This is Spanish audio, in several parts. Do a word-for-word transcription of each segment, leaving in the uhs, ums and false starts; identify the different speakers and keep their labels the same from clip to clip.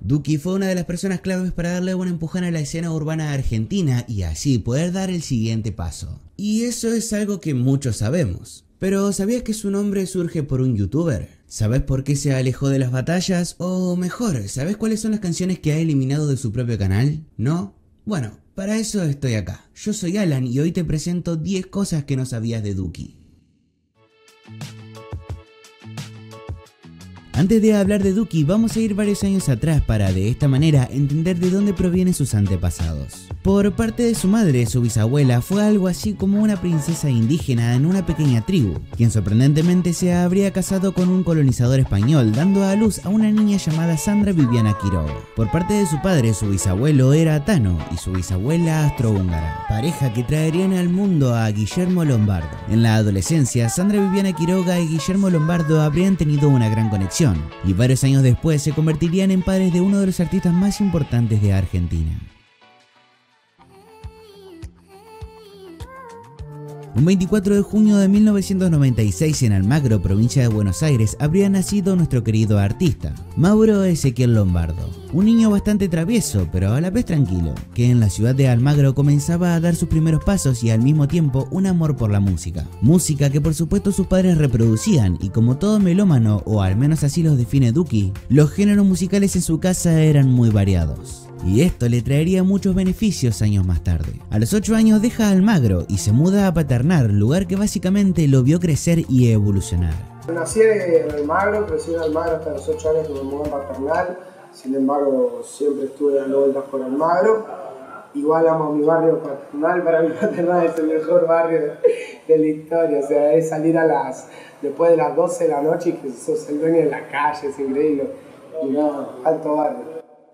Speaker 1: Duki fue una de las personas claves para darle un empujón a la escena urbana argentina y así poder dar el siguiente paso. Y eso es algo que muchos sabemos. Pero ¿sabías que su nombre surge por un youtuber? ¿Sabes por qué se alejó de las batallas? O mejor, ¿sabes cuáles son las canciones que ha eliminado de su propio canal? ¿No? Bueno, para eso estoy acá. Yo soy Alan y hoy te presento diez cosas que no sabías de Duki. Antes de hablar de Duki, vamos a ir varios años atrás para de esta manera entender de dónde provienen sus antepasados. Por parte de su madre, su bisabuela fue algo así como una princesa indígena en una pequeña tribu, quien sorprendentemente se habría casado con un colonizador español, dando a luz a una niña llamada Sandra Viviana Quiroga. Por parte de su padre, su bisabuelo era Tano y su bisabuela astrohúngara, pareja que traerían al mundo a Guillermo Lombardo. En la adolescencia, Sandra Viviana Quiroga y Guillermo Lombardo habrían tenido una gran conexión, y varios años después se convertirían en padres de uno de los artistas más importantes de Argentina. Un veinticuatro de junio de mil novecientos noventa y seis en Almagro, provincia de Buenos Aires, habría nacido nuestro querido artista, Mauro Ezequiel Lombardo. Un niño bastante travieso, pero a la vez tranquilo, que en la ciudad de Almagro comenzaba a dar sus primeros pasos y al mismo tiempo un amor por la música. Música que por supuesto sus padres reproducían y como todo melómano, o al menos así los define Duki, los géneros musicales en su casa eran muy variados. Y esto le traería muchos beneficios años más tarde. A los ocho años deja Almagro y se muda a Paternal, lugar que básicamente lo vio crecer y evolucionar.
Speaker 2: Nací en Almagro, crecí en Almagro hasta los ocho años que me mudé a Paternal. Sin embargo, siempre estuve dando vueltas por Almagro. Igual amo mi barrio Paternal, para mí Paternal es el mejor barrio de la historia. O sea, es salir a las después de las doce de la noche y que sos el dueño de la calle, es increíble. Y no, alto barrio.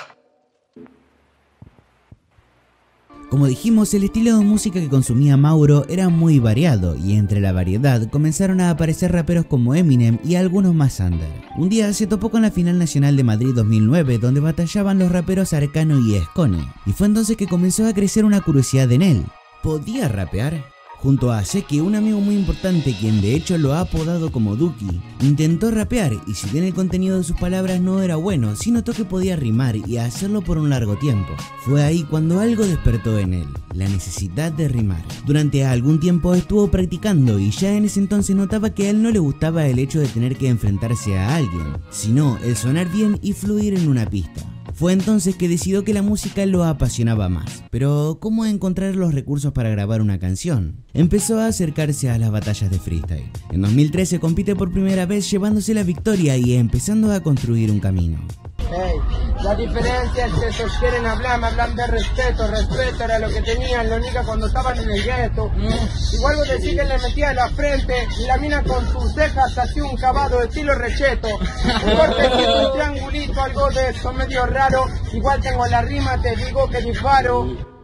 Speaker 1: Como dijimos, el estilo de música que consumía Mauro era muy variado y entre la variedad comenzaron a aparecer raperos como Eminem y algunos más under. Un día se topó con la Final Nacional de Madrid dos mil nueve donde batallaban los raperos Arcano y Escone, y fue entonces que comenzó a crecer una curiosidad en él. ¿Podía rapear? Junto a Seki, un amigo muy importante quien de hecho lo ha apodado como Duki, intentó rapear y si bien el contenido de sus palabras no era bueno, sí notó que podía rimar y hacerlo por un largo tiempo. Fue ahí cuando algo despertó en él, la necesidad de rimar. Durante algún tiempo estuvo practicando y ya en ese entonces notaba que a él no le gustaba el hecho de tener que enfrentarse a alguien, sino el sonar bien y fluir en una pista. Fue entonces que decidió que la música lo apasionaba más, pero ¿cómo encontrar los recursos para grabar una canción? Empezó a acercarse a las batallas de freestyle. En dos mil trece compite por primera vez llevándose la victoria y empezando a construir un camino.
Speaker 2: Hey, la diferencia es que esos quieren hablar, me hablan de respeto, respeto era lo que tenían, lo único cuando estaban en el gueto. Mm. Igual vos decís que le metía en la frente y la mina con sus cejas hacía un cavado de estilo recheto. Un cortecito, un triangulito, algo de eso medio raro. Igual tengo la rima, te digo que disparo.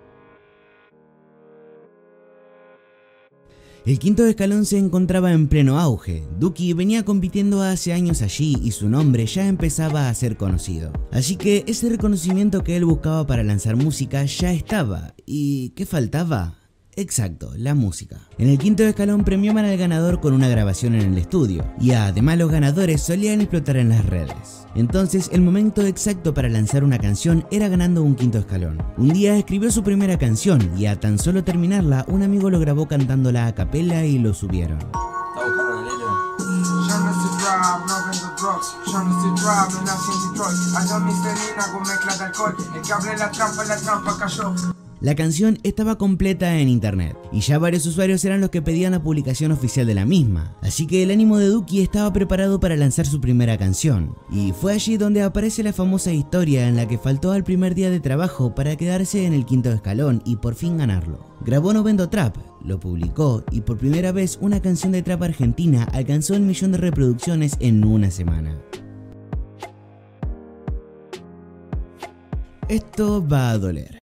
Speaker 1: El quinto escalón se encontraba en pleno auge. Duki venía compitiendo hace años allí y su nombre ya empezaba a ser conocido. Así que ese reconocimiento que él buscaba para lanzar música ya estaba. ¿Y qué faltaba? Exacto, la música. En el quinto escalón premiaban al ganador con una grabación en el estudio, y además los ganadores solían explotar en las redes. Entonces el momento exacto para lanzar una canción era ganando un quinto escalón. Un día escribió su primera canción y a tan solo terminarla un amigo lo grabó cantándola a capela y lo subieron. La canción estaba completa en internet y ya varios usuarios eran los que pedían la publicación oficial de la misma, así que el ánimo de Duki estaba preparado para lanzar su primera canción, y fue allí donde aparece la famosa historia en la que faltó al primer día de trabajo para quedarse en el quinto escalón y por fin ganarlo. Grabó No Vendo Trap, lo publicó y por primera vez una canción de trap argentina alcanzó el millón de reproducciones en una semana. Esto va a doler.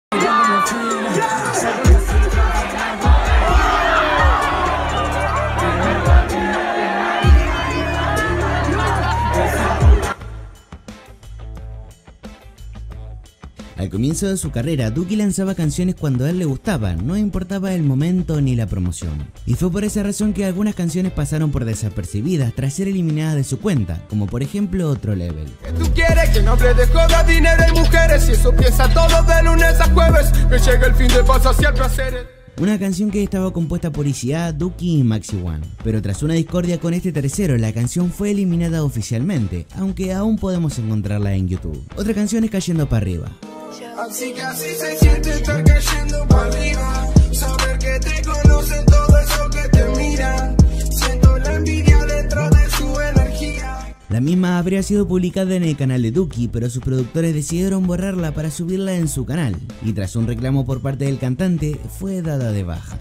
Speaker 1: Al comienzo de su carrera, Duki lanzaba canciones cuando a él le gustaba, no importaba el momento ni la promoción. Y fue por esa razón que algunas canciones pasaron por desapercibidas tras ser eliminadas de su cuenta, como por ejemplo Otro Level.
Speaker 3: Tú quieres que no hable de joda, dinero y mujeres, y eso piensa todo de lunes a jueves, que llega el fin de paz hacia el placer.
Speaker 1: Una canción que estaba compuesta por Easy A, Duki y Maxi One, pero tras una discordia con este tercero, la canción fue eliminada oficialmente, aunque aún podemos encontrarla en YouTube. Otra canción es Cayendo para Arriba.
Speaker 3: Así que así se siente estar cayendo para arriba, saber que te conocen todo eso que te miran, siento la envidia dentro de su energía.
Speaker 1: La misma habría sido publicada en el canal de Duki, pero sus productores decidieron borrarla para subirla en su canal, y tras un reclamo por parte del cantante, fue dada de baja.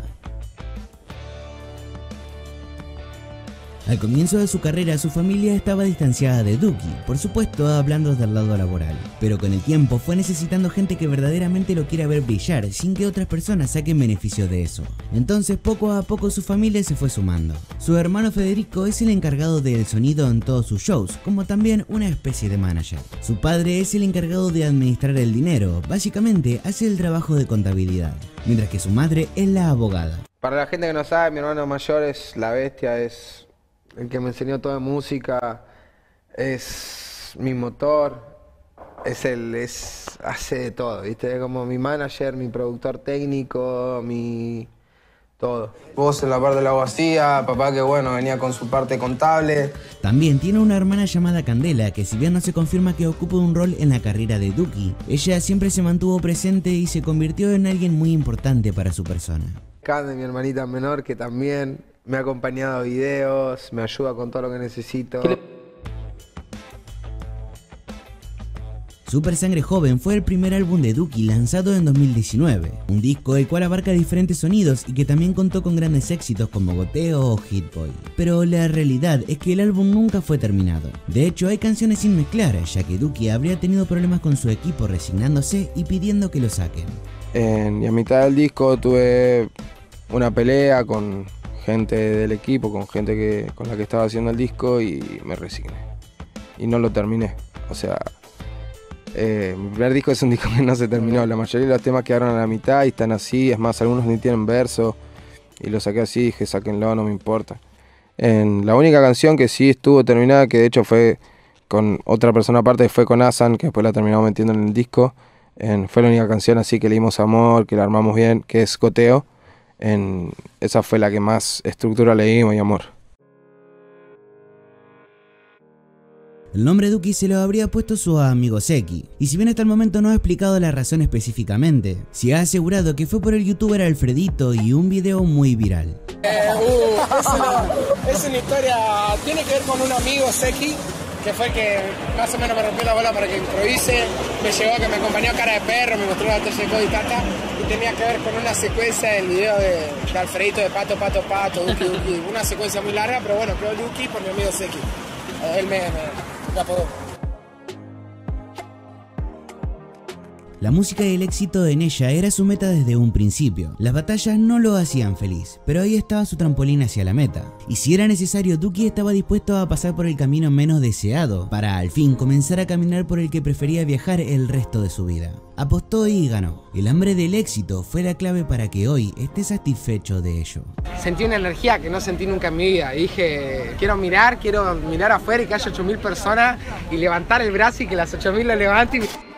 Speaker 1: Al comienzo de su carrera, su familia estaba distanciada de Duki, por supuesto hablando del lado laboral, pero con el tiempo fue necesitando gente que verdaderamente lo quiera ver brillar sin que otras personas saquen beneficio de eso. Entonces poco a poco su familia se fue sumando. Su hermano Federico es el encargado del sonido en todos sus shows, como también una especie de manager. Su padre es el encargado de administrar el dinero, básicamente hace el trabajo de contabilidad, mientras que su madre es la abogada.
Speaker 4: Para la gente que no sabe, mi hermano mayor es la bestia, es el que me enseñó toda música, es mi motor, es el, es, hace de todo, ¿viste? Es como mi manager, mi productor técnico, mi todo.
Speaker 5: Vos en la parte de la abogacía, papá que bueno, venía con su parte contable.
Speaker 1: También tiene una hermana llamada Candela, que si bien no se confirma que ocupe un rol en la carrera de Duki, ella siempre se mantuvo presente y se convirtió en alguien muy importante para su persona.
Speaker 4: Cande, mi hermanita menor, que también me ha acompañado a videos, me ayuda con todo lo que necesito.
Speaker 1: Super Sangre Joven fue el primer álbum de Duki lanzado en dos mil diecinueve, un disco el cual abarca diferentes sonidos y que también contó con grandes éxitos como Goteo o Hit Boy. Pero la realidad es que el álbum nunca fue terminado. De hecho, hay canciones sin mezclar, ya que Duki habría tenido problemas con su equipo resignándose y pidiendo que lo saquen.
Speaker 5: En, y a mitad del disco tuve una pelea con gente del equipo, con gente que, con la que estaba haciendo el disco, y me resigné. Y no lo terminé. O sea, eh, mi primer disco es un disco que no se terminó. La mayoría de los temas quedaron a la mitad y están así. Es más, algunos ni tienen verso. Y lo saqué así, dije, sáquenlo, no me importa. En la única canción que sí estuvo terminada, que de hecho fue con otra persona aparte, fue con Asan, que después la terminamos metiendo en el disco. En, fue la única canción así que le dimos amor, que la armamos bien, que es Goteo. En, esa fue la que más estructura le dimos y amor.
Speaker 1: El nombre Duki se lo habría puesto su amigo Seki, y si bien hasta el momento no ha explicado la razón específicamente, se ha asegurado que fue por el youtuber Alfredito y un video muy viral.
Speaker 6: Eh, uh, es, una, es una historia, tiene que ver con un amigo Seki, que fue el que más o menos me rompió la bola para que improvise, me llevó, que me acompañó a Cara de Perro, me mostró la talla de Cody Tata, y tenía que ver con una secuencia del video de, de Alfredito de Pato, Pato, Pato, Duki, Duki, una secuencia muy larga, pero bueno, creo Duki por mi amigo Seki, él me, me, me apodó.
Speaker 1: La música y el éxito en ella era su meta desde un principio. Las batallas no lo hacían feliz, pero ahí estaba su trampolín hacia la meta. Y si era necesario, Duki estaba dispuesto a pasar por el camino menos deseado, para al fin comenzar a caminar por el que prefería viajar el resto de su vida. Apostó y ganó. El hambre del éxito fue la clave para que hoy esté satisfecho de ello.
Speaker 6: Sentí una energía que no sentí nunca en mi vida. Dije, quiero mirar, quiero mirar afuera y que haya ocho mil personas y levantar el brazo y que las ocho mil lo levanten.